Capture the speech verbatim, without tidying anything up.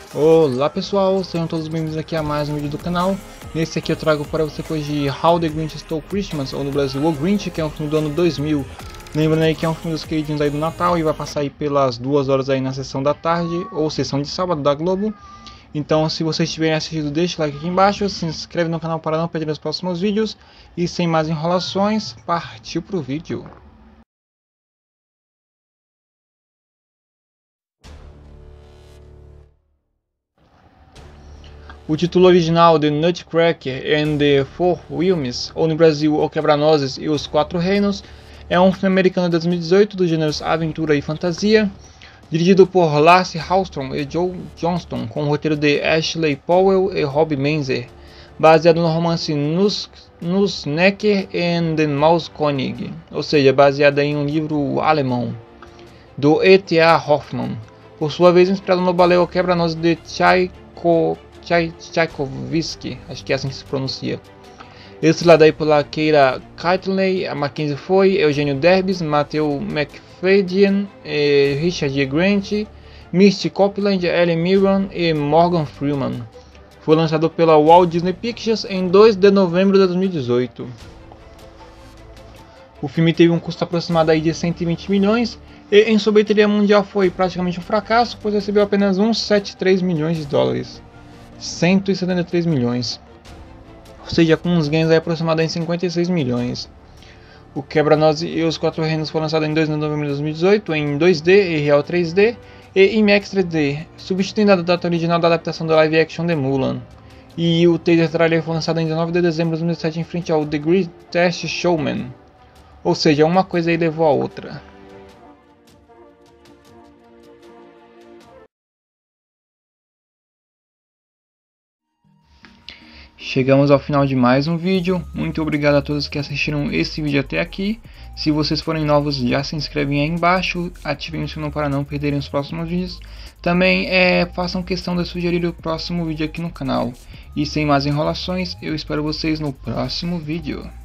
Olá pessoal, sejam todos bem-vindos aqui a mais um vídeo do canal. Nesse aqui eu trago para você hoje How the Grinch Stole Christmas, ou no Brasil O Grinch, que é um filme do ano dois mil. Lembrando aí que é um filme dos queridinhos aí do Natal e vai passar aí pelas duas horas aí na sessão da tarde, ou sessão de sábado da Globo. Então se vocês tiverem assistido, deixa o like aqui embaixo, se inscreve no canal para não perder os próximos vídeos. E sem mais enrolações, partiu pro vídeo. O título original, The Nutcracker and the Four Realms, ou no Brasil O Quebra-Nozes e os Quatro Reinos, é um filme americano de dois mil e dezoito dos gêneros aventura e fantasia, dirigido por Lasse Hallström e Joe Johnston, com o roteiro de Ashley Powell e Rob Menzer, baseado no romance Nussknacker and the Mauskönig, ou seja, baseado em um livro alemão, do E T A Hoffmann, por sua vez inspirado no balé O Quebra-Nozes de Tchaikovsky. Tchaikovsky, acho que é assim que se pronuncia. Estrelado aí pela Keira Knightley, a Mackenzie Foy, Eugênio Derbys, Matthew Macfadyen, eh, Richard E. Grant, Misty Copeland, Ellen Mirren e Morgan Freeman. Foi lançado pela Walt Disney Pictures em dois de novembro de dois mil e dezoito. O filme teve um custo aproximado aí de cento e vinte milhões e em sua bilheteria mundial foi praticamente um fracasso, pois recebeu apenas cento e setenta e três milhões de dólares. cento e setenta e três milhões, ou seja, com uns ganhos aí aproximados em cinquenta e seis milhões. O Quebra-Nozes e os Quatro Reinos foi lançado em dois de novembro de dois mil e dezoito em dois D e Real três D e IMAX três D, substituindo a data original da adaptação do live action de Mulan. E o teaser trailer foi lançado em dezenove de dezembro de dois mil e sete em frente ao The Greatest Showman, ou seja, uma coisa aí levou a outra. Chegamos ao final de mais um vídeo. Muito obrigado a todos que assistiram esse vídeo até aqui. Se vocês forem novos, já se inscrevem aí embaixo, ativem o sininho para não perderem os próximos vídeos. Também é, façam questão de sugerir o próximo vídeo aqui no canal. E sem mais enrolações, eu espero vocês no próximo vídeo.